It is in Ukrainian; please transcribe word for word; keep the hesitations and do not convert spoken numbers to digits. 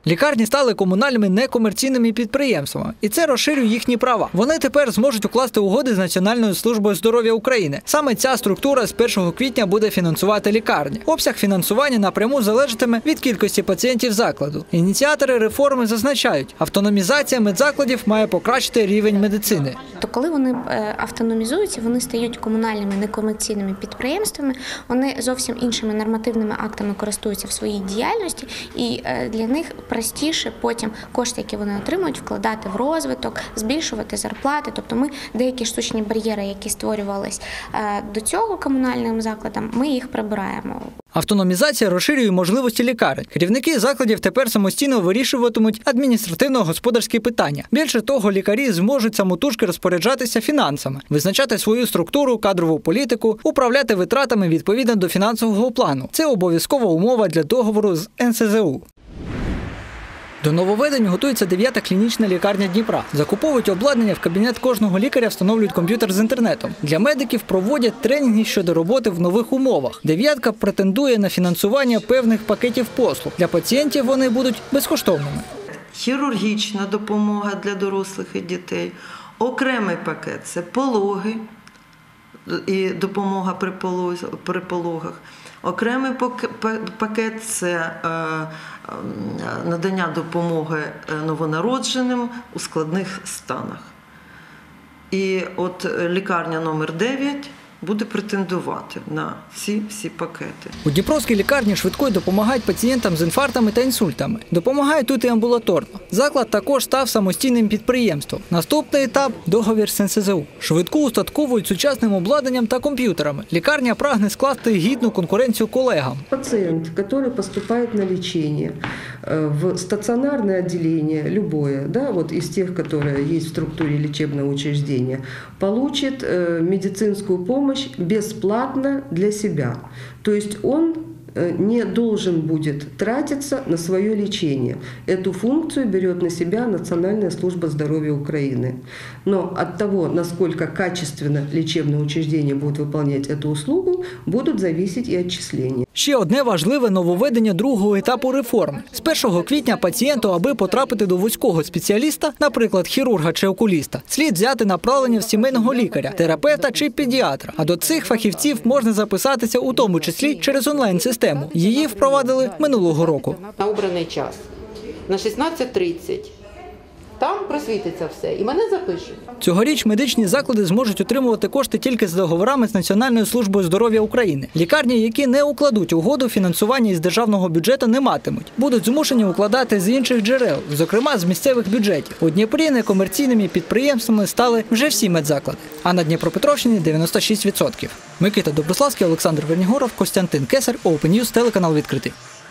Лікарні стали комунальними некомерційними підприємствами, і це розширює їхні права. Вони тепер зможуть укласти угоди з Національною службою здоров'я України. Саме ця структура з першого квітня буде фінансувати лікарні. Обсяг фінансування напряму залежатиме від кількості пацієнтів закладу. Ініціатори реформи зазначають, автономізація медзакладів має покращити рівень медицини. То коли вони автономізуються, вони стають комунальними некомерційними підприємствами, вони зовсім іншими нормативними актами користуються в своїй діяльності, і для них простіше потім кошти, які вони отримують, вкладати в розвиток, збільшувати зарплати. Тобто ми деякі штучні бар'єри, які створювались до цього комунальним закладам, ми їх прибираємо. Автономізація розширює можливості лікарень. Керівники закладів тепер самостійно вирішуватимуть адміністративно-господарські питання. Більше того, лікарі зможуть самотужки розпоряджатися фінансами, визначати свою структуру, кадрову політику, управляти витратами відповідно до фінансового плану. Це обов'язкова умова для договору з ен ес зе у. До нововведень готується дев'ята клінічна лікарня Дніпра. Закуповують обладнання, в кабінет кожного лікаря встановлюють комп'ютер з інтернетом. Для медиків проводять тренінги щодо роботи в нових умовах. Дев'ятка претендує на фінансування певних пакетів послуг. Для пацієнтів вони будуть безкоштовними. Хірургічна допомога для дорослих і дітей. Окремий пакет – це пологи і допомога при пологах. Окремий пакет – це надання допомоги новонародженим у складних станах. І от лікарня номер дев'ять буде претендувати на всі, всі пакети. У Дніпровській лікарні швидкої допомагають пацієнтам з інфарктами та інсультами. Допомагають тут і амбулаторно. Заклад також став самостійним підприємством. Наступний етап – договір з ен ес зе у. Швидку устатковують сучасним обладнанням та комп'ютерами. Лікарня прагне скласти гідну конкуренцію колегам. Пацієнт, який поступає на лікування в стаціонарне відділення, любое, да, вот из тех, которые есть в структуре лечебного учреждения, получит медицинскую помощь бесплатно для себя. То есть он не должен будет тратиться на свое лечение. Эту функцию берет на себя Национальная служба здоровья Украины. Но от того, насколько качественно лечебное учреждение будет выполнять эту услугу, будут зависеть и отчисления. Ще одне важливе нововведення другого етапу реформи. З першого квітня пацієнту, аби потрапити до вузького спеціаліста, наприклад, хірурга чи окуліста, слід взяти направлення в сімейного лікаря, терапевта чи педіатра. А до цих фахівців можна записатися у тому числі через онлайн-систему. Її впровадили минулого року. На обраний час, на шістнадцять тридцять. Там просвітиться все і мене запишуть. Цьогоріч медичні заклади зможуть отримувати кошти тільки з договорами з Національною службою здоров'я України. Лікарні, які не укладуть угоду, фінансування із державного бюджету не матимуть. Будуть змушені укладати з інших джерел, зокрема з місцевих бюджетів. У Дніпрі некомерційними підприємствами стали вже всі медзаклади, а на Дніпропетровщині – дев'яносто шість відсотків. Микита Доброславський, Олександр Вернігоров, Костянтин Кесар, Open News, телеканал «Відкритий».